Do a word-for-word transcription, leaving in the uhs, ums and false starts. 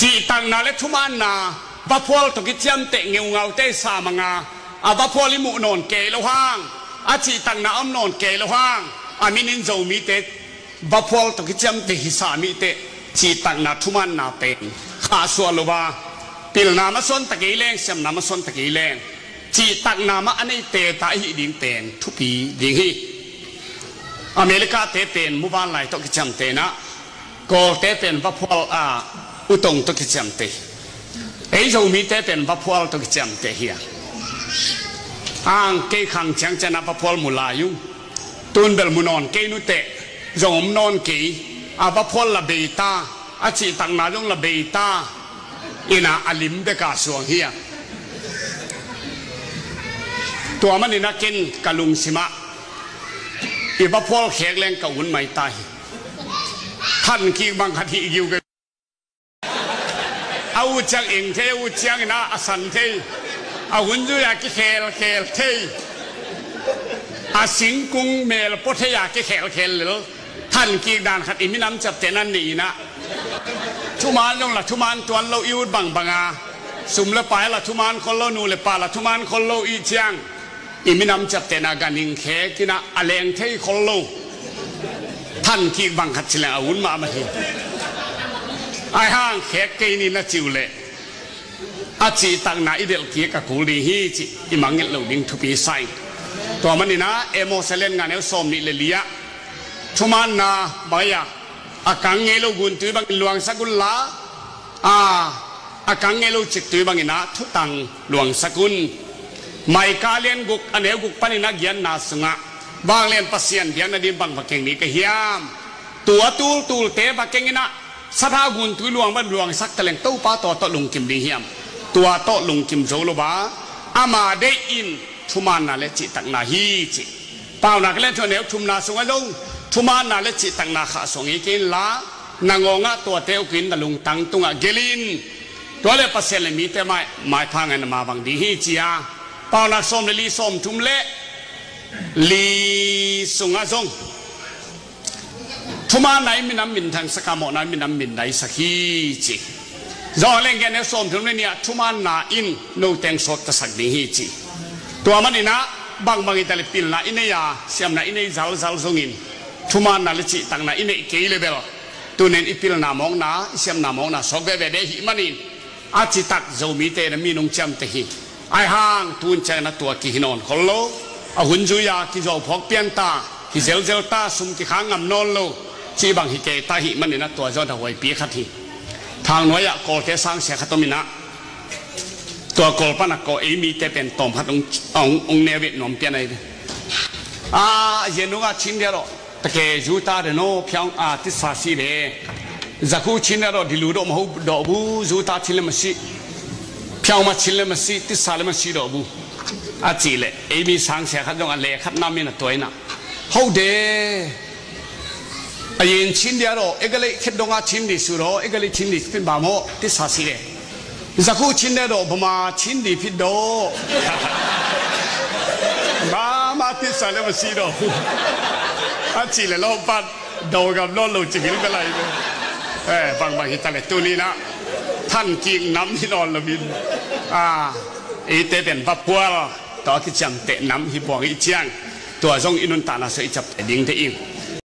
จีตังนาเลทุมันนาบัพพอลตกิจยมเตะเงาเงาเตะสามงาอาบัพพอลิมุนนเกลห้างอาจีตังนาอมนนเกลห้างอามินินโจมีเตบัพพอลตกิจยมเตะหิสามีเตจีตังนาทุมันนาเป็นข้าส่วนลว่าปิลนามาส่วนตะกี้แรงเสมนามาส่วนตะกี้แรงจีตังนามาอันนี้เตะตาหิดิงเตนทุปีดิงฮีอเมริกาเตะเป็นมุบานไหลตกิจยมเตนะก็เตะเป็นบัพพอลอาอุตงตกิจยมเตไอ้โจมีเตเป็นบัพพอลตกิจยมเตเฮียอ่างเกยขังจังจะนับบัพพอลมุลายุตุนเบลมุนอนเกยนุเตโจมนอนเกยอาบัพพอลละเบต้าอาจีตังนาลงละเบต้าอินาอลิมเดกาสวงเฮียตัวมันนี่นักกินกะลุงสิมะอีบัพพอลแขกแรงกะวุ่นไม่ตายท่านกีบังคัดที่อยู่กันเอาจังเองเทอุจังนะอสันเทเอาหุ่นจุยากิเคลเคลเทอาสิงกุงเมลปทยากิเคลเคลหรือท่านกีดานขัดอิมิน้ำจับเตนันนี่นะทุมานลงละทุมานตัวเราอิวบังบังอาสุมละไปละทุมานคนเรานูเลปาละทุมานคนเราอีจังอิมิน้ำจับเตนากันิงเคกินะอเลงเทคนเราท่านกีบังขัดเฉลอาวุธมามาทีไอ้ห้างแขกเกนี่น่าจิวเล่อาจีตังนาอิเดลเกียกับกูลีฮีจิอิมังเงลดิ้งทุปีไซตัวมันนี่นะเอโมเซเลนงานเอลซอมนี่เลลียทุมันนาบายาอากังเงลกุนตุยบังหลวงสกุลลาอ่าอากังเงลจิกตุยบังอินะทุตังหลวงสกุลไม่กาเลียนกุกอันเอวกุกปนินักยันนาสุงะบางเลียนปัสยันเดียนนาดิมบังบักเก่งนี้ก็เฮียมตัวตูลตูลเตะบักเก่งอินะสถากุนตุยหลวงบันหลวงสักตะเลงตู้ป้าต่อต่อลุงกิมดีเฮียมตัวโตลุงกิมโจโลบาอามาเดอินทุมานาเลจิตักนาฮีจิเปล่านักเล่นชนเอวทุมนาสงลงทุมานาเลจิตักนาขาสงอีกินละนางงะตัวเตวกินตะลุงตังตุงะเกลินตัวเลปัสเซลมีเตไม่ไม่พังกันมาบังดีฮีจิอาเปล่านักส้มเลลีส้มทุมเละลีสงะจงทุมาไหนมินำมินทางสกามอนั้นมินำมินไหนสักฮีจิจอเล่นกันในสมถึงเนี่ยทุมันนาอินโนเตงสดตะสักดีฮีจีตัวมันนี่นะบางบางอิตาลีปิลนาอินเนียเสียมนาอินเนียจัลจัลซงอินทุมันนาลิจิตังนาอินเนียเกยเลเบลตัวนี้อิปิลนามองนาเสียมนามองนาสกเบเบเดหิมันอินอาจิตักโจมีเตนมีนงจำเตหิไอห่างตุนเจนะตัวกิฮินอนคนโลอาหุนจุยากิโจพกเปียนตาฮิเซลเซลตาสุมกิขางำนอนโลจีบางฮิเกตาหิมันนี่นะตัวจอดหวยปีขัดหิทางน้อยอะกอลเทสังเสียขัดตมินะตัวกอลปนักกอเอมีเตเป็นตอมพัดองององเนวินอมเปียนไอเดอ่าเย็นนุ่งชินเดียร์ตะเกจูตาเดโนเพียงอาติสาสีเดจักคูชินเดียร์ดิลูโดมหูดอบูจูตาชิลมัสีเพียงมาชิลมัสีติสาลมัสีดอบูอาจีเลเอมีสังเสียขัดตรงอะไรขัดน้ำมินะตัวน่ะhow de ayin chin dia ro egale khedonga chin di su ro egale chin di pin ba mo ti sa si le zaku chin de ro bama chin di phit do ba ma ti sa le ma si do a chi le lo pat do gam lo lo chi gil ka lai be eh bang bang hi ta le tu ni na than king nam hi non la bin ah e te ben ba pua to ki cham te nam hi bo hi chiangตัวจงอินุนตานาเสยจับแต่ดิ้งเตอิง